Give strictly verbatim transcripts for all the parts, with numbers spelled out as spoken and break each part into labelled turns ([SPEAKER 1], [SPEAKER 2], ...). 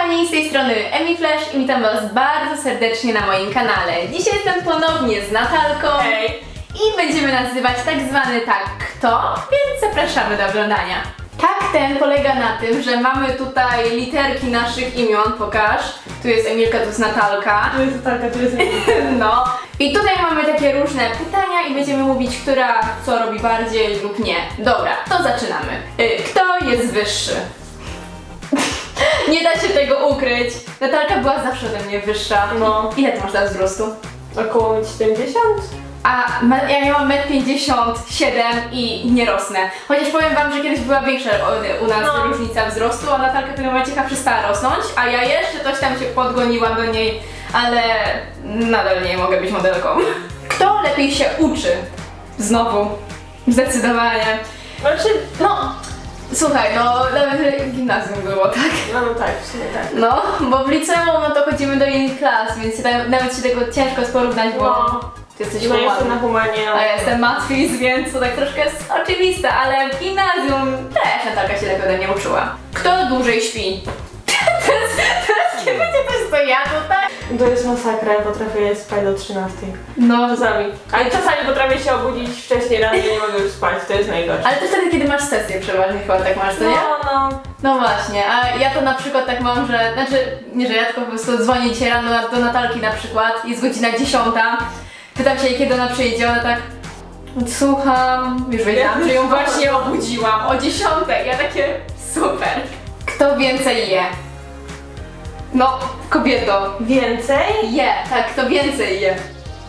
[SPEAKER 1] kochani, z tej strony EmiFlash i witam was bardzo serdecznie na moim kanale. Dzisiaj jestem ponownie z Natalką.
[SPEAKER 2] Hej.
[SPEAKER 1] I będziemy nazywać tak zwany tak kto, więc zapraszamy do oglądania. Tak ten polega na tym, że mamy tutaj literki naszych imion, pokaż. Tu jest Emilka, tu jest Natalka.
[SPEAKER 2] Tu jest Natalka, tu jest Emilka.
[SPEAKER 1] No. I tutaj mamy takie różne pytania i będziemy mówić, która co robi bardziej lub nie. Dobra, to zaczynamy. Kto jest wyższy? Nie da się tego ukryć. Natalka była zawsze ode mnie wyższa.
[SPEAKER 2] No.
[SPEAKER 1] Ile ty masz teraz wzrostu?
[SPEAKER 2] Około siedemdziesiąt.
[SPEAKER 1] A ja miałam metr pięćdziesiąt siedem i nie rosnę. Chociaż powiem wam, że kiedyś była większa u nas
[SPEAKER 2] no.
[SPEAKER 1] różnica wzrostu, a Natalka w pewnym momencie przestała rosnąć, a ja jeszcze coś tam się podgoniłam do niej, ale nadal nie mogę być modelką. Kto lepiej się uczy? Znowu. Zdecydowanie.
[SPEAKER 2] Znaczy,
[SPEAKER 1] no... Słuchaj, no nawet w gimnazjum było, tak?
[SPEAKER 2] no, no tak, w sumie tak.
[SPEAKER 1] No, bo w liceum no to chodzimy do innych klas, więc nawet się tego ciężko jest porównać, bo
[SPEAKER 2] No.
[SPEAKER 1] ty jesteś
[SPEAKER 2] No,
[SPEAKER 1] humaniora.
[SPEAKER 2] jestem na humanie.
[SPEAKER 1] A ja jestem matwiz, więc to tak troszkę jest oczywiste, ale w gimnazjum też Natalka się lepiej ode mnie uczyła. Kto dłużej śpi? teraz, teraz kiedy będzie też to ja tutaj?
[SPEAKER 2] To jest masakra, ja potrafię spać do trzynastej.
[SPEAKER 1] No,
[SPEAKER 2] Czasami. Ale czasami potrafię się obudzić wcześniej rano i nie mogę już spać, to jest najgorsze.
[SPEAKER 1] ale to wtedy, kiedy masz sesję przeważnie chyba tak masz, to nie?
[SPEAKER 2] No, no.
[SPEAKER 1] No właśnie, a ja to na przykład tak mam, że, znaczy, nie że ja tylko po prostu dzwonię dzisiaj rano do Natalki na przykład, jest godzina dziesiąta, pytam się jej, kiedy ona przyjdzie, ona tak, słucham, już wiedziałam, że ją właśnie obudziłam o dziesiątej, ja takie, super. Kto więcej je? No, kobieto.
[SPEAKER 2] Więcej?
[SPEAKER 1] Je, tak, kto więcej je?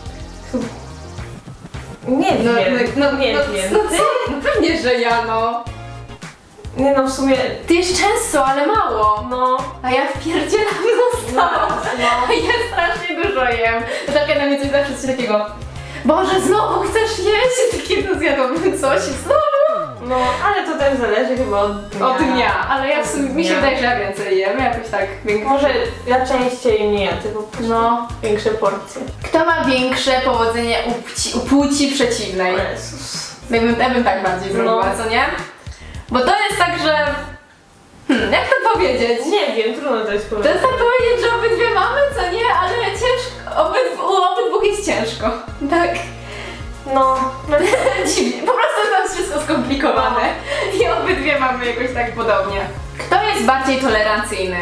[SPEAKER 2] Nie
[SPEAKER 1] No,
[SPEAKER 2] wiem.
[SPEAKER 1] no, no,
[SPEAKER 2] nie
[SPEAKER 1] no,
[SPEAKER 2] wiem.
[SPEAKER 1] no co? No pewnie, że ja, no.
[SPEAKER 2] Nie no, w sumie...
[SPEAKER 1] Ty jesz często, ale mało.
[SPEAKER 2] No.
[SPEAKER 1] A ja wpierdzielam mnóstwo.
[SPEAKER 2] No, no.
[SPEAKER 1] Ja strasznie dużo jem. Natalka na mnie coś zawsze coś takiego. Boże, znowu chcesz jeść? Takie no zjadłabym coś, znowu?
[SPEAKER 2] No, ale to też zależy chyba od dnia.
[SPEAKER 1] Od dnia, ale ja w sumie, mi się
[SPEAKER 2] Dnia.
[SPEAKER 1] wydaje, że ja więcej jem, jakoś tak więcej.
[SPEAKER 2] Może ja częściej nie ja, tylko po prostu
[SPEAKER 1] No.
[SPEAKER 2] większe porcje.
[SPEAKER 1] Kto ma większe powodzenie u płci, u płci przeciwnej?
[SPEAKER 2] Jezus.
[SPEAKER 1] Ja bym, ja bym tak bardziej zrobiła,
[SPEAKER 2] No.
[SPEAKER 1] co nie? Bo to jest tak, że... Hmm, jak to powiedzieć?
[SPEAKER 2] Nie wiem, trudno to jest
[SPEAKER 1] To
[SPEAKER 2] powiedzieć.
[SPEAKER 1] jest tak powiedzieć, że obydwie mamy, co nie? Ale ciężko, obydw, u obydwóch jest ciężko. Tak.
[SPEAKER 2] No, no
[SPEAKER 1] Dziwnie, po prostu to jest wszystko skomplikowane i obydwie mamy jakoś tak podobnie. Kto jest bardziej tolerancyjny?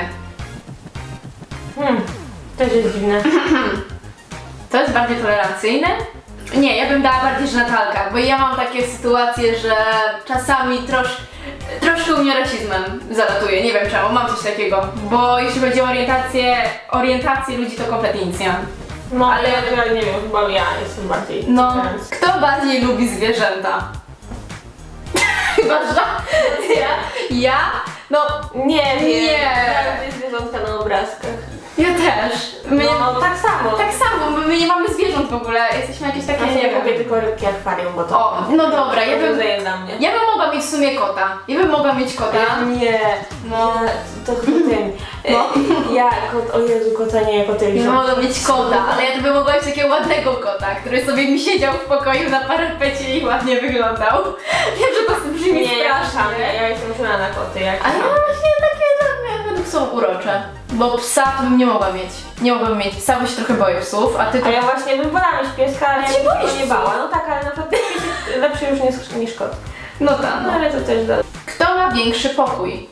[SPEAKER 2] hmm, też jest dziwne.
[SPEAKER 1] Kto jest bardziej tolerancyjny? Nie, ja bym dała bardziej, że Natalka, bo ja mam takie sytuacje, że czasami trosz, troszkę u mnie rasizmem zalatuje, nie wiem czemu, mam coś takiego. Bo jeśli chodzi o orientację, orientację ludzi, to kompletnie nic nie mam.
[SPEAKER 2] No,
[SPEAKER 1] Ale-
[SPEAKER 2] ale ja nie wiem, chyba ja jestem bardziej.
[SPEAKER 1] No,
[SPEAKER 2] tolerancyjny.
[SPEAKER 1] kto bardziej lubi zwierzęta? Chyba, że ja? Ja? No,
[SPEAKER 2] Nie wiem.
[SPEAKER 1] Nie.
[SPEAKER 2] Ja lubię zwierzątka na obrazkach.
[SPEAKER 1] ja też. My nie,
[SPEAKER 2] No, tak samo.
[SPEAKER 1] tak samo, my, my nie mamy zwierząt w ogóle, jesteśmy jakieś takie,
[SPEAKER 2] Ja
[SPEAKER 1] nie
[SPEAKER 2] nie
[SPEAKER 1] wiem.
[SPEAKER 2] lubię tylko rybki akwarium, bo to...
[SPEAKER 1] O, no dobra, ja
[SPEAKER 2] to
[SPEAKER 1] bym,
[SPEAKER 2] wzajem na mnie.
[SPEAKER 1] ja bym mogła mieć w sumie kota. Ja bym mogła mieć kota.
[SPEAKER 2] Nie,
[SPEAKER 1] No.
[SPEAKER 2] ja, to chyba ten.
[SPEAKER 1] No.
[SPEAKER 2] Ja, kot, o Jezu, kota nie, koty
[SPEAKER 1] Ja bym
[SPEAKER 2] liżą.
[SPEAKER 1] mogła mieć kota, ale ja to bym mogła mieć takiego ładnego kota, który sobie mi siedział w pokoju na parapecie i ładnie wyglądał. Wiem, że to brzmi
[SPEAKER 2] Nie, ja
[SPEAKER 1] strasznie.
[SPEAKER 2] kocham, ja jestem uczona na koty, jak
[SPEAKER 1] Ale ja właśnie takie dla mnie według są urocze. Bo psa to bym nie mogła mieć. Nie mogłabym mieć psa, bo się trochę boję psów, a ty to...
[SPEAKER 2] A ja właśnie bym wolała mieć pieska, ale
[SPEAKER 1] Ty
[SPEAKER 2] ja
[SPEAKER 1] się
[SPEAKER 2] bym
[SPEAKER 1] boisz
[SPEAKER 2] go nie
[SPEAKER 1] psów?
[SPEAKER 2] bała. No tak, ale na przykład piesek lepszy już niż, niż kot.
[SPEAKER 1] No tak,
[SPEAKER 2] No
[SPEAKER 1] no.
[SPEAKER 2] ale to też da.
[SPEAKER 1] Kto ma większy pokój?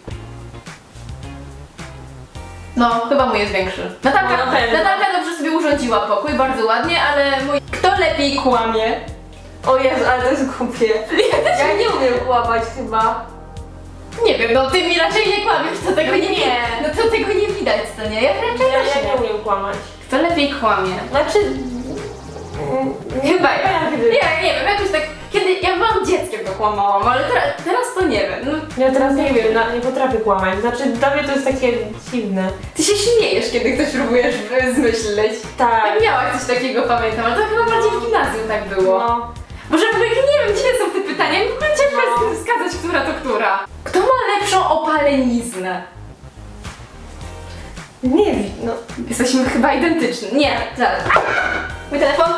[SPEAKER 1] No, chyba mój jest większy. Natalka,
[SPEAKER 2] No, na pewno.
[SPEAKER 1] Natalka dobrze sobie urządziła pokój, bardzo ładnie, ale mój... Kto lepiej kłamie?
[SPEAKER 2] O Jezu, ale to jest głupie. Ja nie umiem kłamać chyba.
[SPEAKER 1] Nie wiem, no ty mi raczej nie kłamiesz, to tego
[SPEAKER 2] No
[SPEAKER 1] nie,
[SPEAKER 2] nie.
[SPEAKER 1] No to tego nie widać, to nie? Ja raczej
[SPEAKER 2] Ja,
[SPEAKER 1] też
[SPEAKER 2] ja
[SPEAKER 1] nie.
[SPEAKER 2] nie umiem kłamać.
[SPEAKER 1] Kto lepiej kłamie?
[SPEAKER 2] Znaczy... mm,
[SPEAKER 1] Chyba ja.
[SPEAKER 2] Każdy.
[SPEAKER 1] Nie, nie wiem, jakoś tak, kiedy ja byłam dzieckiem to kłamałam, ale teraz, teraz to nie wiem. No,
[SPEAKER 2] Ja teraz nie wiem, na- nie potrafię kłamać. Znaczy dla mnie to jest takie dziwne.
[SPEAKER 1] ty się śmiejesz, kiedy ktoś próbujesz e, zmyśleć.
[SPEAKER 2] Tak.
[SPEAKER 1] Tak miałaś coś takiego, pamiętam, ale to chyba bardziej w gimnazjum tak było.
[SPEAKER 2] No.
[SPEAKER 1] Boże, bo ja nie wiem, gdzie są te pytania, w ogóle ciężko
[SPEAKER 2] No.
[SPEAKER 1] jest wskazać, która to która. Kto ma lepszą opaleniznę?
[SPEAKER 2] Nie wiem, no.
[SPEAKER 1] Jesteśmy chyba identyczni. Nie, zaraz. Mój telefon?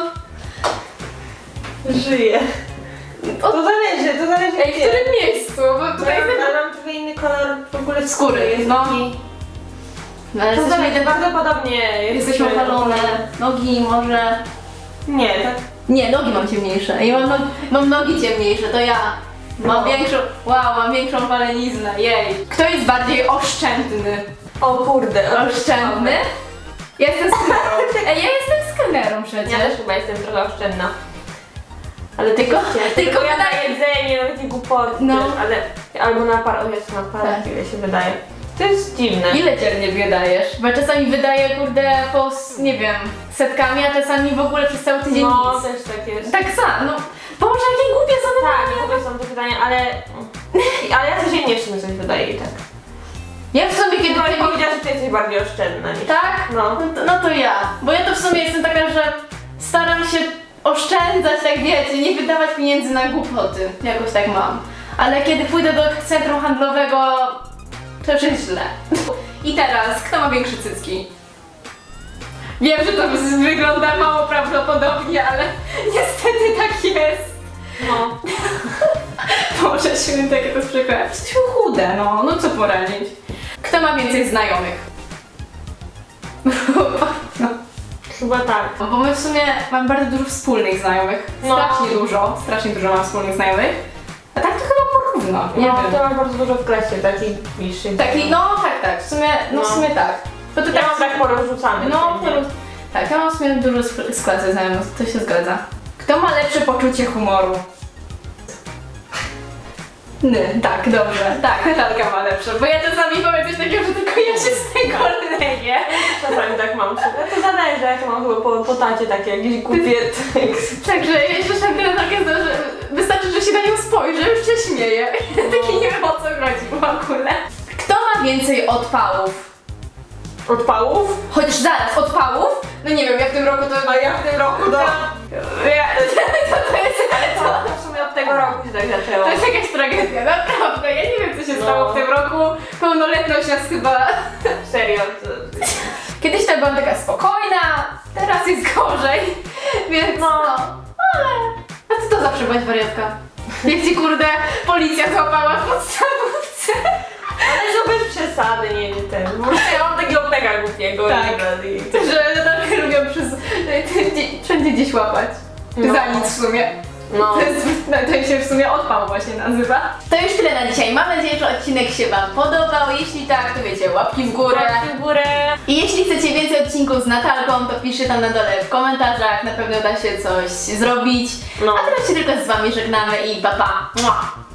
[SPEAKER 2] Żyję.
[SPEAKER 1] O,
[SPEAKER 2] To zależy, to zależy
[SPEAKER 1] ej, w
[SPEAKER 2] gdzie.
[SPEAKER 1] którym miejscu? Bo
[SPEAKER 2] Tutaj
[SPEAKER 1] tutaj jest...
[SPEAKER 2] mam, mam trochę inny kolor w ogóle
[SPEAKER 1] Skóry,
[SPEAKER 2] jest
[SPEAKER 1] no.
[SPEAKER 2] taki
[SPEAKER 1] No ale
[SPEAKER 2] To
[SPEAKER 1] jesteśmy,
[SPEAKER 2] zależy, prawdopodobnie
[SPEAKER 1] jesteśmy opalone. Nogi może...
[SPEAKER 2] Nie, tak.
[SPEAKER 1] Nie, nogi mam ciemniejsze. I mam, nogi, mam nogi ciemniejsze, to ja. Mam
[SPEAKER 2] No.
[SPEAKER 1] większą... Wow, mam większą paleniznę, jej. Kto jest bardziej oszczędny?
[SPEAKER 2] O kurde.
[SPEAKER 1] Oszczędny? Ja jestem skanerą. Ej, ja jestem skanerą przecież.
[SPEAKER 2] Ja też chyba jestem trochę oszczędna. Ale
[SPEAKER 1] Tylko-
[SPEAKER 2] tylko, tylko,
[SPEAKER 1] tylko
[SPEAKER 2] tylko ja na
[SPEAKER 1] wydaje-
[SPEAKER 2] jedzenie, na takie głupoty
[SPEAKER 1] No.
[SPEAKER 2] też, ale albo na par, o jest na par,
[SPEAKER 1] Tak.
[SPEAKER 2] ile się wydaje. To jest dziwne.
[SPEAKER 1] Ile dziennie wydajesz? Bo ja czasami wydaję, kurde, po, s- nie wiem, setkami, a czasami w ogóle przez cały tydzień
[SPEAKER 2] No,
[SPEAKER 1] nic.
[SPEAKER 2] też tak jest.
[SPEAKER 1] Tak samo, no. Boże, jakie głupie są te
[SPEAKER 2] Tak,
[SPEAKER 1] pytania.
[SPEAKER 2] głupie są te pytania, ale... Ale ja codziennie jeszcze mi coś wydaje i tak.
[SPEAKER 1] Ja w sumie kiedy...
[SPEAKER 2] Chyba bym powiedziała, że ty jesteś bardziej oszczędna niż...
[SPEAKER 1] Tak?
[SPEAKER 2] No.
[SPEAKER 1] No to, no to ja. Bo ja to w sumie jestem taka, że staram się oszczędzać, tak wiecie, nie wydawać pieniędzy na głupoty. Jakoś tak mam. Ale kiedy pójdę do centrum handlowego, to już jest źle. I teraz, kto ma większe cycki? Wiem, że to wygląda mało prawdopodobnie, ale niestety tak jest.
[SPEAKER 2] No.
[SPEAKER 1] Boże święty, jakie to jest przykre. Jesteśmy chude, no, no co poradzić. Kto ma więcej znajomych? No.
[SPEAKER 2] Chyba tak.
[SPEAKER 1] Bo my w sumie mamy bardzo dużo wspólnych znajomych.
[SPEAKER 2] No.
[SPEAKER 1] Strasznie dużo, strasznie dużo mam wspólnych znajomych. A tak to chyba porówno, nie
[SPEAKER 2] No,
[SPEAKER 1] wiem.
[SPEAKER 2] to masz bardzo dużo w klasie, takich bliższych.
[SPEAKER 1] Taki, no tak, tak, w sumie, no, w
[SPEAKER 2] No.
[SPEAKER 1] sumie tak. Bo to
[SPEAKER 2] Ja
[SPEAKER 1] tak,
[SPEAKER 2] mam tak porozrzucany.
[SPEAKER 1] no,
[SPEAKER 2] wszędzie.
[SPEAKER 1] to, tak, ja mam w sumie dużo z, z klasy znajomych, to się zgadza. Kto ma lepsze poczucie humoru? Nie, tak, dobrze. Tak, Natalka ma lepsze, bo ja czasami powiem coś takiego, że tylko ja się z tego leję.
[SPEAKER 2] Czasami tak mam. To zależy, jak mam chyba po, po tacie takie jakieś głupie teksty.
[SPEAKER 1] Także jeszcze tak Natalkę zna, że wystarczy, że się na nią spojrzy, już się śmieje. Taki nie wiem o co chodzi w ogóle. Kto ma więcej odpałów?
[SPEAKER 2] Odpałów?
[SPEAKER 1] Chociaż zaraz, odpałów? No nie wiem, ja w tym roku to...
[SPEAKER 2] A ja w tym roku to...
[SPEAKER 1] Ja, to, to, jest,
[SPEAKER 2] To, to w sumie od tego roku się tak zaczęło.
[SPEAKER 1] to jest jakaś tragedia, naprawdę. Ja nie wiem, co się
[SPEAKER 2] No.
[SPEAKER 1] stało w tym roku. Pełnoletność nas chyba...
[SPEAKER 2] Serio. To...
[SPEAKER 1] Kiedyś to byłam taka spokojna, teraz jest gorzej, więc no, ale... A ty to zawsze byłaś wariatka. Jak ci kurde policja złapała w podstawówce.
[SPEAKER 2] Ale to bez przesady, nie nie ten. Po prostu ja mam takiego mega głupiego.
[SPEAKER 1] Tak.
[SPEAKER 2] i- i-
[SPEAKER 1] Że Natalkę lubią przez... wszędzie gdzieś łapać.
[SPEAKER 2] No.
[SPEAKER 1] Za nic w sumie.
[SPEAKER 2] No.
[SPEAKER 1] To, jest, no, to się w sumie odpał właśnie nazywa. To już tyle na dzisiaj. Mam nadzieję, że odcinek się wam podobał. Jeśli tak, to wiecie, łapki w górę.
[SPEAKER 2] Łapki w górę.
[SPEAKER 1] I jeśli chcecie więcej odcinków z Natalką, to piszcie tam na dole w komentarzach. Na pewno da się coś zrobić.
[SPEAKER 2] No.
[SPEAKER 1] A teraz się tylko z wami żegnamy i pa pa! Mua.